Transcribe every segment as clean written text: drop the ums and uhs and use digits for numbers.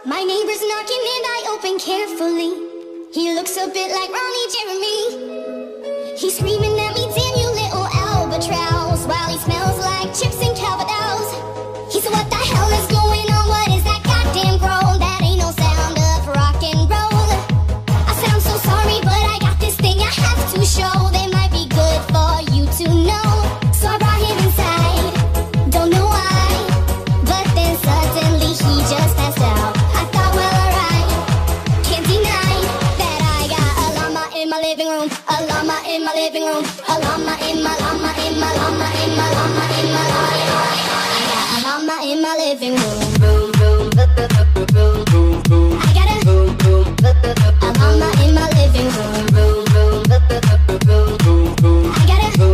My neighbor's knocking and I open carefully. He looks a bit like Ronnie Jeremy. He's screaming at me, damn you little albatross, while he smells like chips and Calvados. He said, what the hell is going on? What is that goddamn growl? That ain't no sound of rock and roll. I said, I'm so sorry, but I got this thing I have to show. They might be good for you to know. So I brought him inside, don't know why, but then suddenly he just passed out. I thought, well, alright, can't deny that I got a llama in my living room, a llama in my living room, a llama in my llama in my llama in my llama in my llama. I got a llama in my living room. I got a llama in my living room. I got a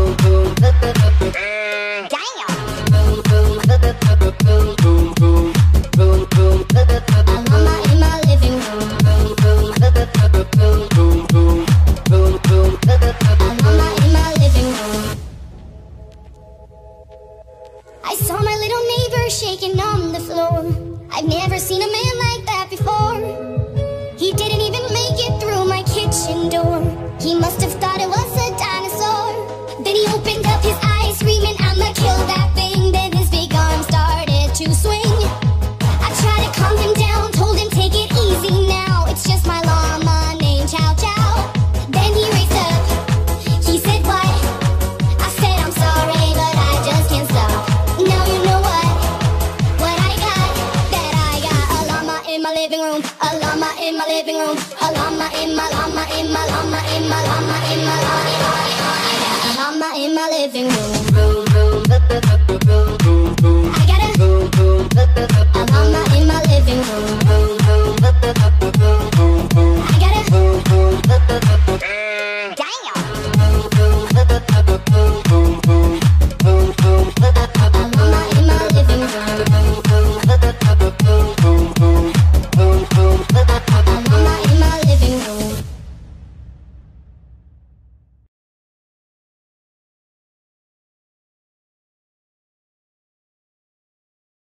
I saw my little neighbor shaking on the floor. I've never seen a man like that before. He didn't even make it through my kitchen door. He must have thought it was a dinosaur. Then he opened up his eyes, screaming, I'ma kill that thing. Then his big arm started to swing. I tried to calm him down, told him take it easy now. It's just my llama named Chow Chow. Then he raised up, he said what? I said I'm sorry, but I just can't stop. Now you know what I got, that I got a llama in my living room, a llama in my living room, a llama in my llama in my llama in my llama in my llama. I got a llama in my living room.